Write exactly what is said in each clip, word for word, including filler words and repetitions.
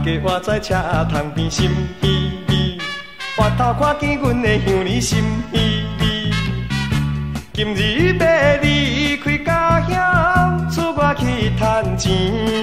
家活在车窗边，心稀微。回头看见阮的乡里，心稀微。今日要离开家乡，出外去赚钱，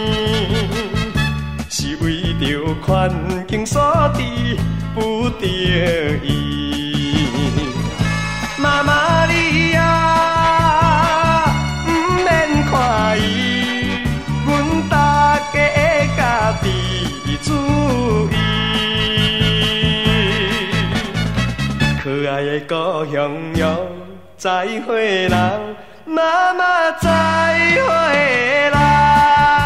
是为着环境所致，不得已。妈妈你啊，唔免看伊，阮大家会家己注意。可爱的故乡哟，再会啦，妈妈再会啦。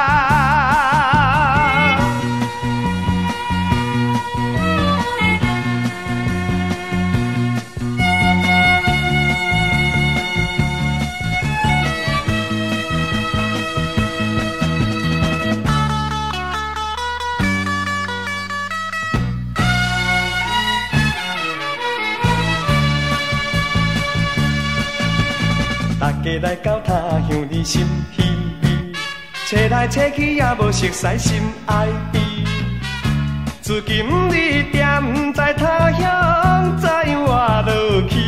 大家来到他乡里，心稀微，找来找去也无熟悉心爱伊。自今日踮在他乡，在活落去，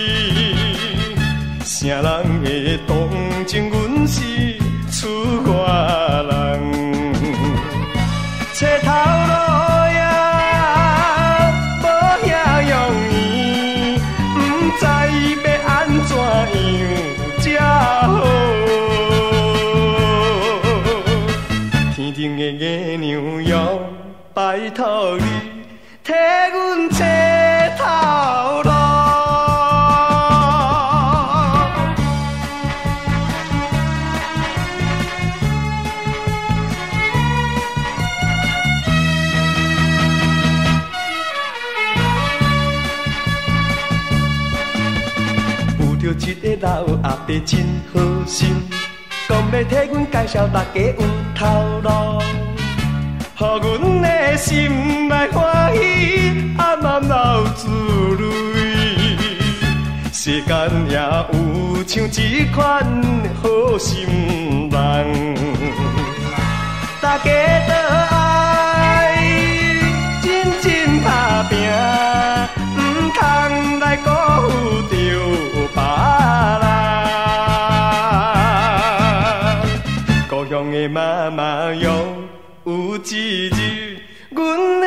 啥人会同情阮是出外人？车头路呀，无遐容易，不知要安怎样才好。天顶的月亮哟，拜托你替阮车头路。有一个老阿伯真好心，讲要替阮介绍大家有头路，予阮的心来欢喜，暗暗流珠泪。世间也有像这款好心人，大家都爱真真打拼，唔通来辜负着别人。故乡的妈妈哟，有一日阮